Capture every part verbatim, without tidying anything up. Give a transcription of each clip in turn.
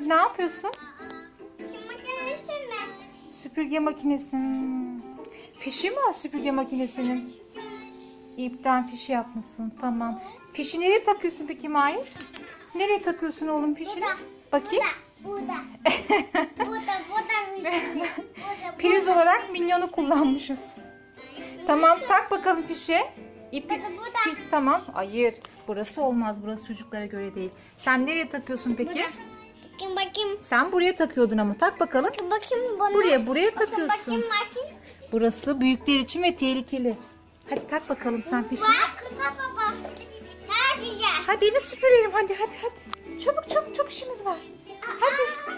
Ne yapıyorsun? Şu makinesi mi? Süpürge makinesi. Hmm. Fişi mi o süpürge makinesinin? İpten fişi yapmışsın. Tamam. Fişi nereye takıyorsun peki Mahir? Nereye takıyorsun oğlum fişini? Burada. Bakayım. Burada. Burada. Burada. Burada. Burada. Priz olarak minyonu kullanmışız. Tamam, tak bakalım fişe. İpi. Burada, burada. Fi- Tamam. Hayır. Burası olmaz. Burası çocuklara göre değil. Sen nereye takıyorsun peki? Burada. Bakayım bakayım. Sen buraya takıyordun ama tak bakalım. Bakın bakayım bana. Buraya buraya Bakın takıyorsun. bakayım bakayım. Burası büyükler için ve tehlikeli. Hadi tak bakalım sen fişini. Bak kıza baba. Ne güzel. Hadi evi süpürelim. Hadi hadi hadi. Çabuk çabuk çok işimiz var. Hadi.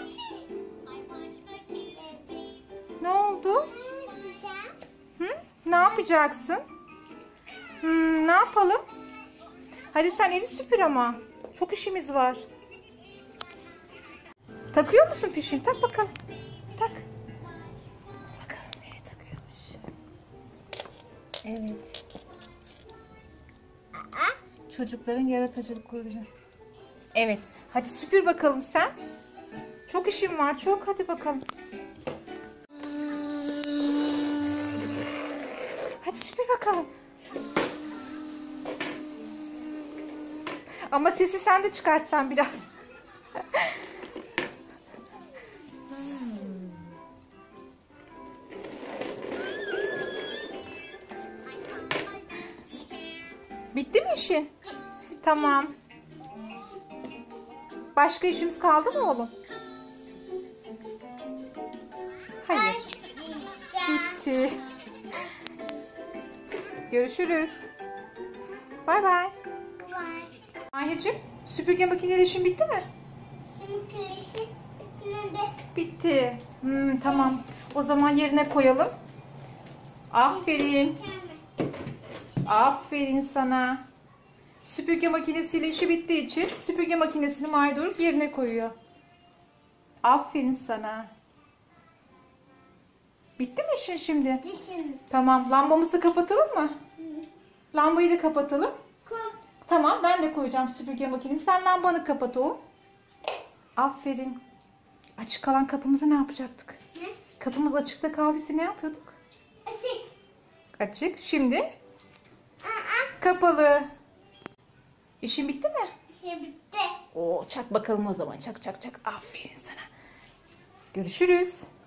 Ne oldu? Hı? Ne yapacaksın? Hmm, ne yapalım? Hadi sen evi süpür ama. Çok işimiz var. Takıyor musun fişini? Tak bakalım. Tak. Bakalım nereye takıyormuş. Evet. Çocukların yaratıcılık kurucu. Evet. Hadi süpür bakalım sen. Çok işim var. Çok. Hadi bakalım. Hadi süpür bakalım. Ama sesi sen de çıkarsan biraz. Bitti mi işi? Tamam. Başka işimiz kaldı mı oğlum? Hayır. Bitti. Görüşürüz. Bay bay. Mahir'cim, süpürge makineleri işin bitti mi? Şimdi klişi nerede? Bitti. Hmm, tamam. O zaman yerine koyalım. Aferin. Aferin sana. Süpürge makinesiyle işi bittiği için süpürge makinesini Mahir Doruk yerine koyuyor. Aferin sana. Bitti mi işin şimdi? Dişim. Tamam. Lambamızı kapatalım mı? Lambayı da kapatalım. Koy. Tamam, ben de koyacağım süpürge makinemi. Sen lambanı kapat oğlum. Aferin. Açık kalan kapımızı ne yapacaktık? Ne? Kapımız açıkta kaldıysa ne yapıyorduk? Işık. Açık. Şimdi Aa, kapalı. İşin bitti mi? şey bitti. Oo, çak bakalım o zaman. Çak çak çak. Aferin sana. Görüşürüz.